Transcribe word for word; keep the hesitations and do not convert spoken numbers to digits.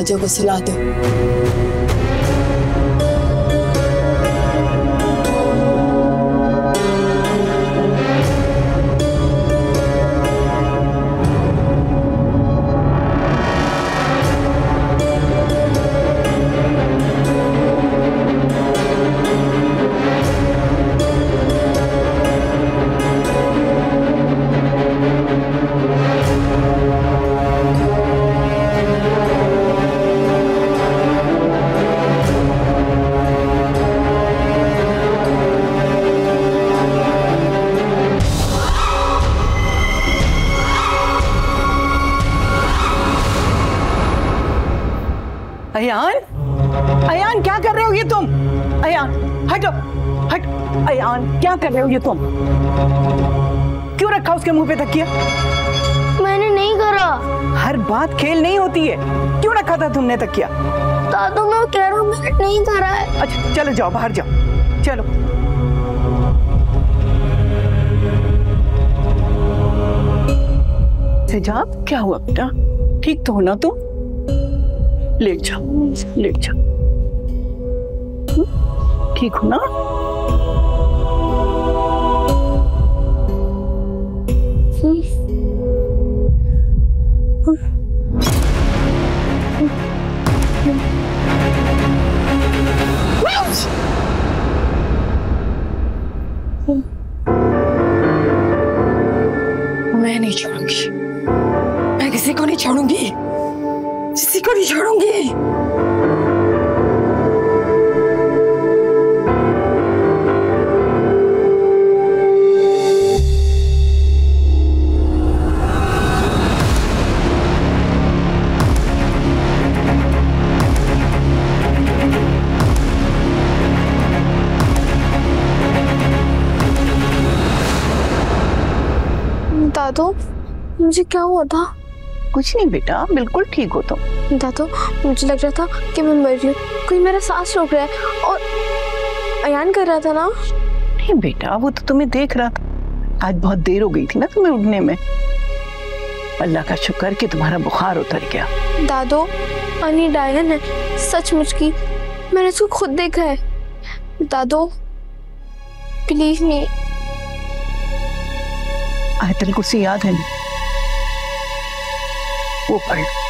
दरवाजों को सुला दो। अयान, अयान क्या कर रहे हो ये तुम? अयान हटो, हट। अयान क्या कर रहे हो ये तुम? क्यों रखा उसके मुंह पे तकिया? मैंने नहीं करा। हर बात खेल नहीं होती है। क्यों रखा था तुमने तकिया? दादू मैं कह रहा हूँ मैंने नहीं करा है। अच्छा चलो जाओ, बाहर जाओ, चलो। सेजाब क्या हुआ बेटा? ठीक तो हो ना तुम? लेट जाओ, लेट जाओ। ठीक हो ना? मैं नहीं छोड़ूंगी, मैं किसी को नहीं छोड़ूंगी, किसी को नहीं छोड़ूंगी। दादू मुझे क्या हुआ था? कुछ नहीं बेटा, बिल्कुल ठीक हो तुम। दादू मुझे लग रहा था कि मैं मर रही हूँ, कोई मेरा सांस रोक रहा है। और अयान कर रहा था ना? नहीं बेटा, वो तो तुम्हें देख रहा था। आज बहुत देर हो गई थी ना तुम्हें उठने में। अल्लाह का शुक्र कि तुम्हारा बुखार उतर गया। दादू अनी डायन है सचमुच की, मैंने उसको खुद देखा है। दादू प्लीज नहीं। आयतल कुर्सी याद है? वो पढ़।